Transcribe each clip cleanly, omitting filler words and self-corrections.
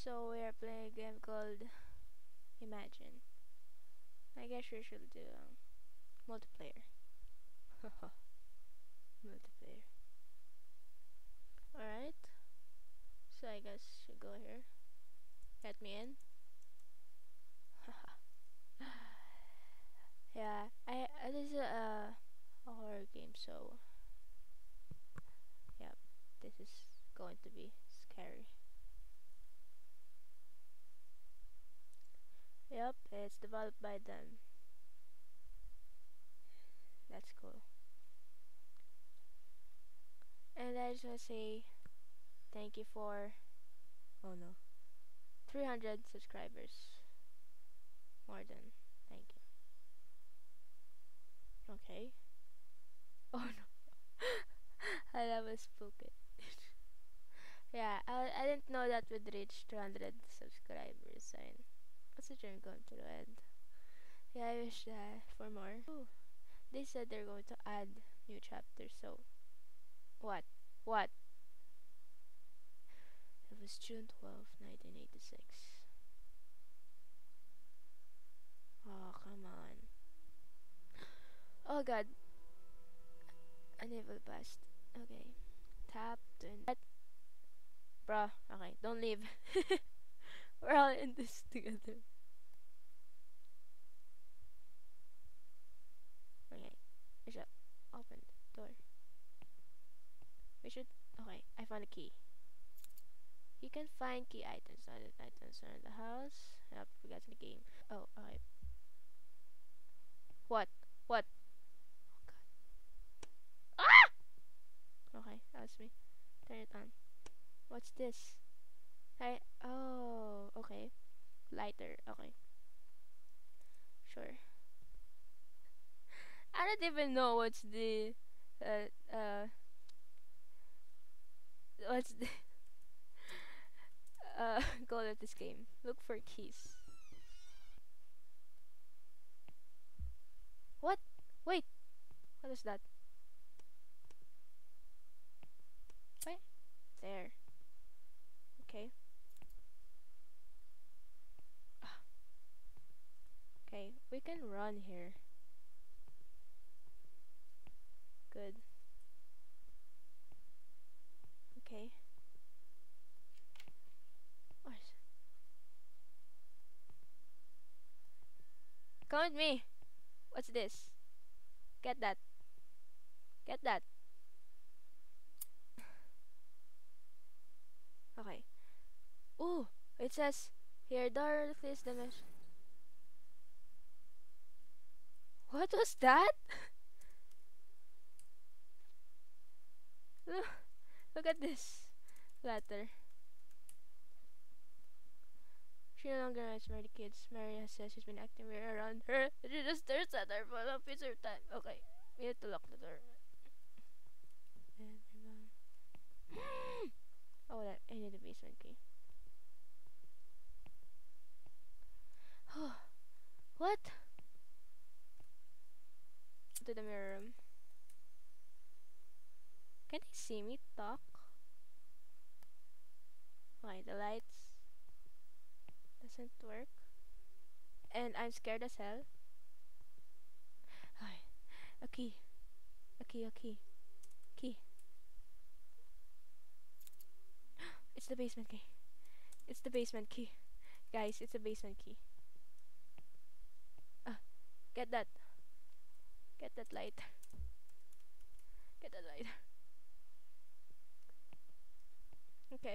So we are playing a game called Imagine. I guess we should do multiplayer. Multiplayer. Alright. So I guess should go here. Let me in. Yeah, this is a horror game, so yeah, this is going to be scary. Yep, it's developed by them. That's cool. And I just want to say thank you for, oh no, 300 subscribers. More than thank you. Okay. Oh no. I was spoken. Yeah, I didn't know that we'd reach 200 subscribers. And what's the dream going to end? Yeah, I wish for more. Ooh, they said they're going to add new chapters. So what? What? It was June 12th, 1986. Oh, come on. Oh god. Unable past. Okay. Tap to invite. Bruh. Okay, don't leave. We're all in this together. Okay. We should open the door. We should. Okay, I found a key. You can find key items. Items are in the house. Yep, we got in the game. Oh, alright. What? What? Oh god. Ah! Okay, that was me. Turn it on. What's this? Hi. Oh, okay. Lighter. Okay. Sure. I don't even know what's the uh uh what's the goal of this game. Look for keys. What? Wait. What is that? Wait. There. Okay. Ah, okay. We can run here. Good. Okay. Oh, come with me. What's this? Get that. Get that. Okay. Ooh, it says here Dorothy's dimension. What was that? Look, look at this letter. She no longer writes Mary kids. Mary has said she's been acting weird around her. She just stares at her for a piece of time. Okay, we need to lock the door. Oh, that I need a basement key. What? To the mirror room. Can they see me talk? Okay, the lights doesn't work. And I'm scared as hell. Okay, a key. A key, a key. Key. It's the basement key. It's the basement key. Guys, it's a basement key. Get that. Get that light. Get that light. Okay.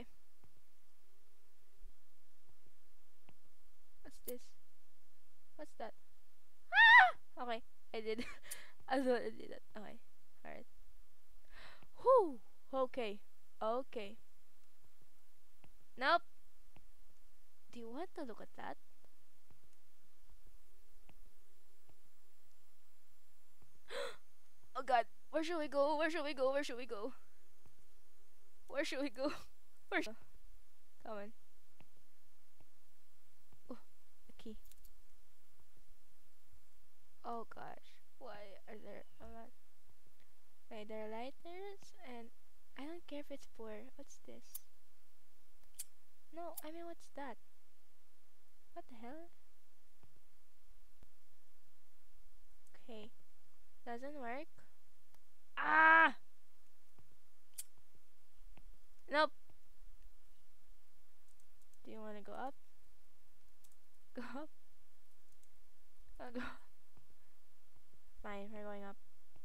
What's this? What's that? Ah! Okay, I did. I thought I did that. Okay. Alright. Whew. Okay. Okay. Nope. Do you want to look at that? Oh god. Where should we go? Where should we go? Where should we go? Where should we go? Where should Come on. Oh, a key. Oh gosh. Why are there a lot? Wait, there are lighters and I don't care if it's poor. What's this? No. I mean, what's that? What the hell? Okay. Doesn't work. Ah! Nope. Do you want to go up? Go up? Go. Fine, we're going up.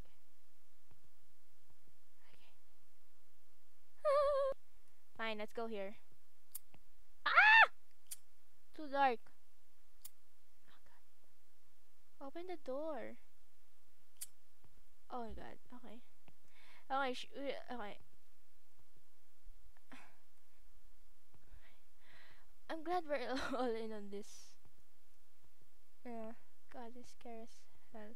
Okay. Fine, let's go here. Ah! Too dark. Oh, open the door. Oh my god. Okay. Okay. Okay. I'm glad we're all in on this. Yeah. God, this scares hell.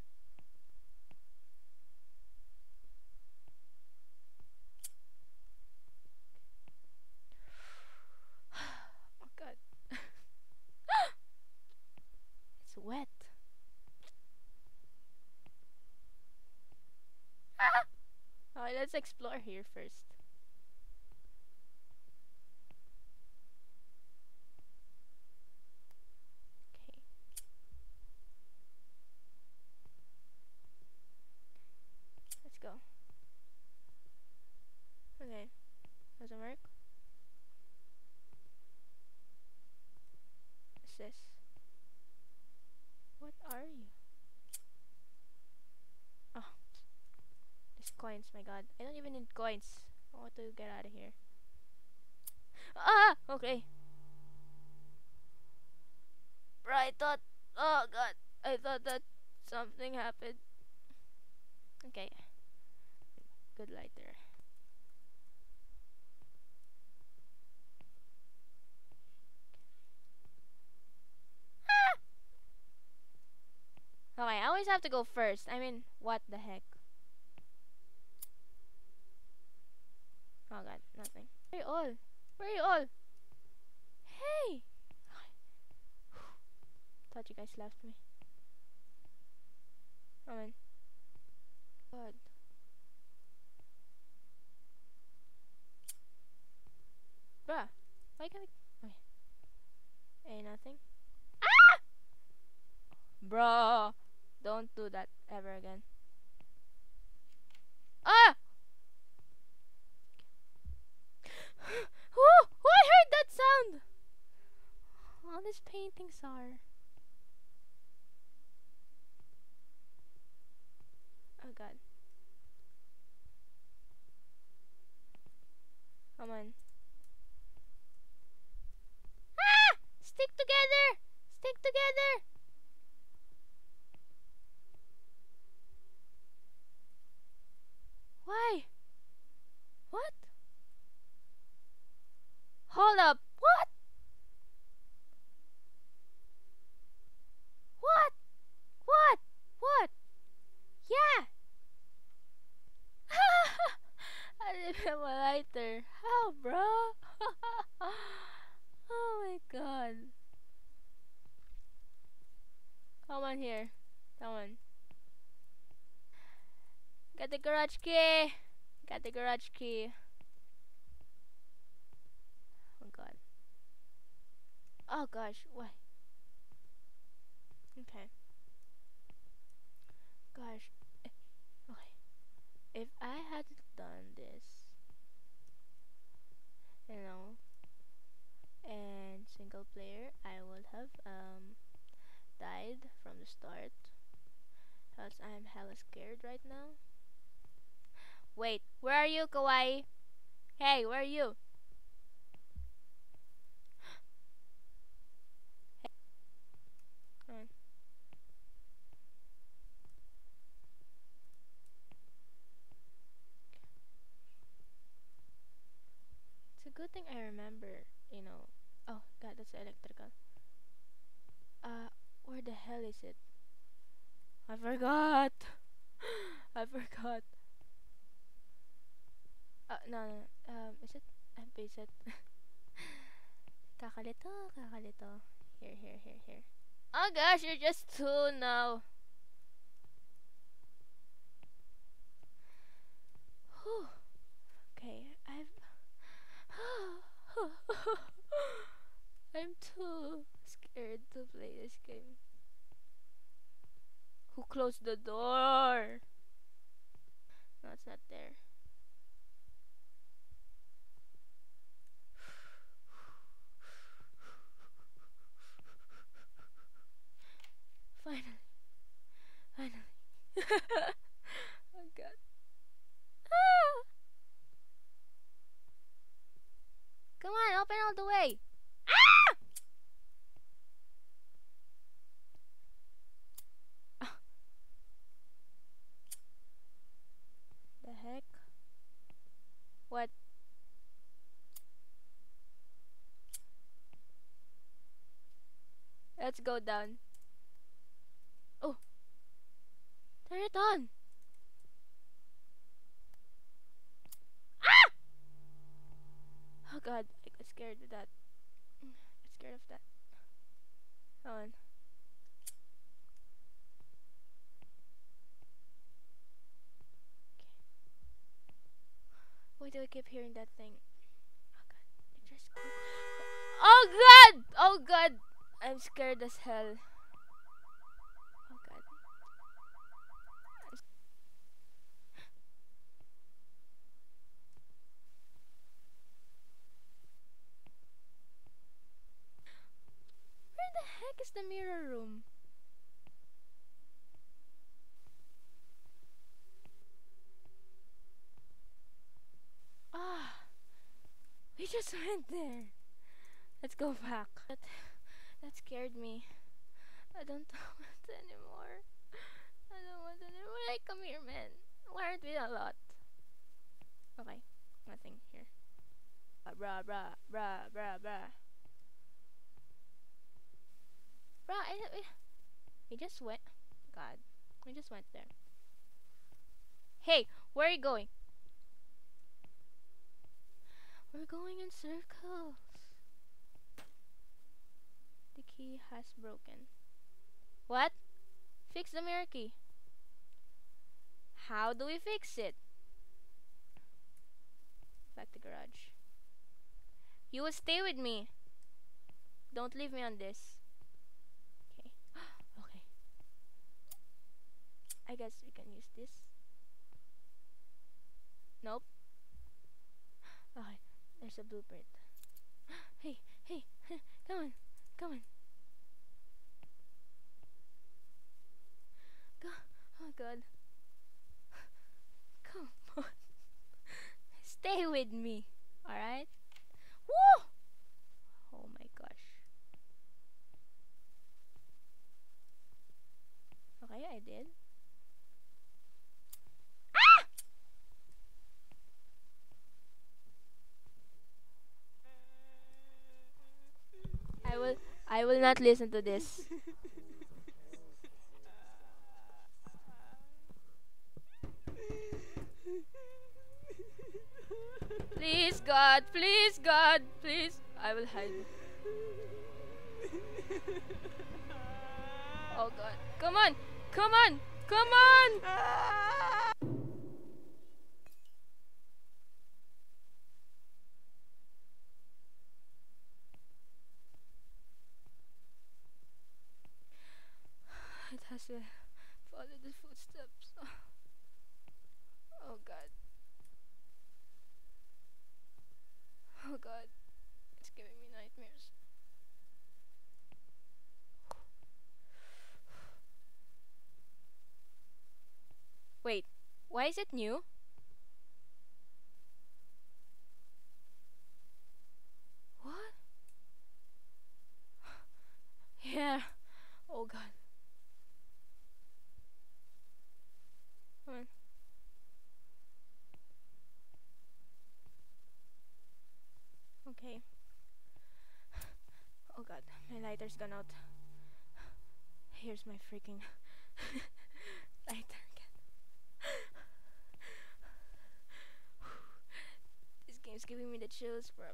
Oh god. It's wet. Ah! Alright, let's explore here first. Okay. Let's go. Okay. Doesn't work. What's this? What are you? Oh, these coins, my god. I don't even need coins. I want to get out of here. Ah! Okay. Bro, I thought. Oh god. I thought that something happened. Okay. Good light there. Okay, I always have to go first. I mean, what the heck? Oh god, nothing. Where are you all? Where are you all? Hey! Thought you guys left me. Oh man. God. Bruh. Why can't I? Okay. Ain't nothing. Ah! Bro. Don't do that ever again. Ah! Who I heard that sound? All these paintings are. Oh god. Come on. Ah! Stick together! Stick together! Why? What? Hold up. What? What? What? What? Yeah. I didn't have a lighter. How, bro? Oh my god. Come on here. Come on. Got the garage key. Got the garage key. Oh god. Oh gosh. Why? Okay. Gosh. Okay. If I had done this, you know, and single player, I would have died from the start. Cause I'm hella scared right now. Wait, where are you, Kawaii? Hey, where are you? Hey. It's a good thing I remember, you know. Oh god, that's electrical. Where the hell is it? I forgot. I forgot. No, no. Is it? Is it? Kakalito, kakalito. Here, here, here, here. Oh gosh, you're just two now. Whew. Okay, I've. I'm too scared to play this game. Who closed the door? No, it's not there. Finally. Finally. Oh god. Ah! Come on, open all the way. Ah! Ah, the heck? What? Let's go down. Oh, turn it on. Ah! Oh god, I got scared of that. I got scared of that. Come on. Why do I keep hearing that thing? Oh god, it just go. Oh god! Oh god! I'm scared as hell. Oh god. Where the heck is the mirror room? Ah, we just went there. Let's go back. That scared me. I don't want anymore. I don't want anymore. Like, come here, man. Why aren't we a lot? Okay, nothing here. Bruh, bruh, bruh, bruh, bruh. Bruh, we just went. God, we just went there. Hey, where are you going? We're going in circles. The key has broken. What? Fix the mirror key. How do we fix it? Back to garage. You will stay with me. Don't leave me on this. Okay. Okay. I guess we can use this. Nope. Okay. There's a blueprint. Hey, hey, come on, come on. Go. Oh god. Come on. Stay with me. Alright? Woo! Oh my gosh. Okay, I did. I will I will not listen to this. Please God, please God, please. I will hide. Oh god. Come on. Come on. Come on. It has to follow the footsteps. Oh god. Oh god. It's giving me nightmares. Wait. Why is it new? What? Yeah. Oh god. Come on. Okay. Oh god. My lighter's gone out. Here's my freaking lighter again. This game's giving me the chills, bro.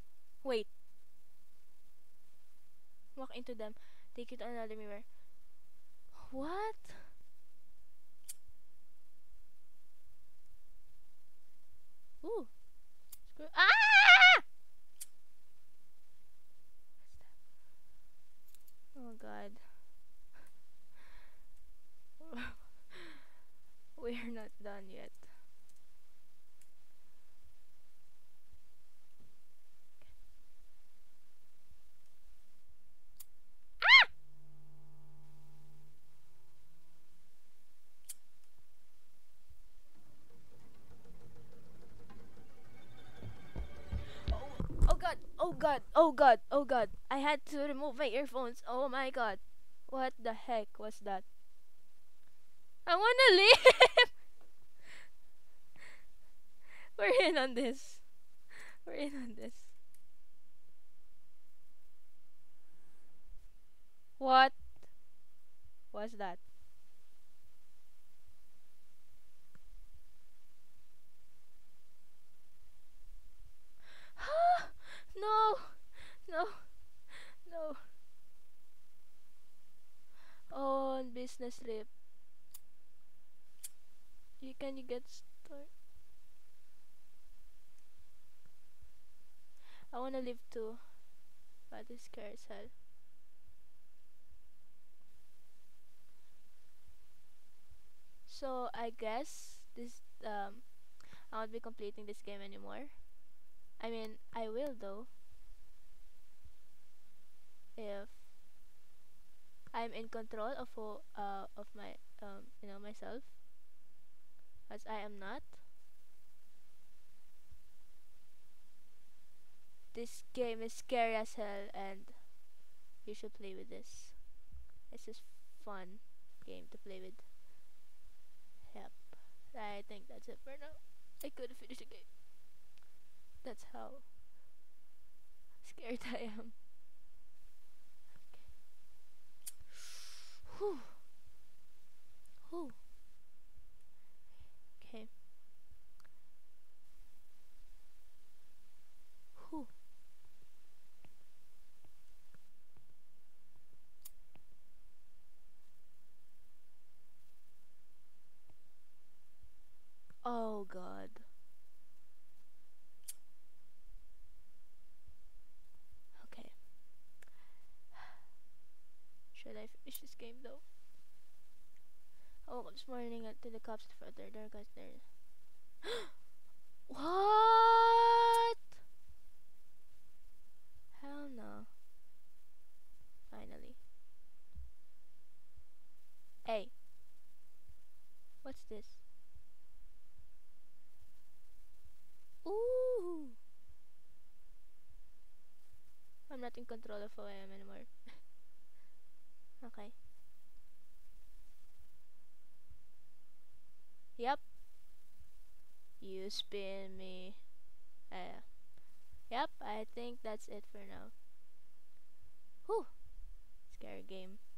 Wait. Walk into them. Take you to another mirror. What? Ooh. Screw. Ah! Oh god. We're not done yet. Oh god. Oh god. Oh god. Oh god. I had to remove my earphones. Oh my god. What the heck was that? I wanna leave. We're in on this. We're in on this. What was that? No. No. No. On business trip. You get start. I wanna live too. But this scares hell. So I guess this I won't be completing this game anymore. I mean I will though if I'm in control of of my myself, as I am not. This game is scary as hell and you should play with this. It's just fun game to play with. Yep. I think that's it for now. I couldn't finish the game. That's how scared I am. Whew. Whew. Okay. Whew. Oh god. Okay. Should I finish this game though? I woke up this morning to the cops for there guys there. What? Hell no. Finally. Hey, what's this? Ooh. I'm not in control of who I am anymore. Okay. Yep. You spin me. Uh, yep, I think that's it for now. Whew. Scary game.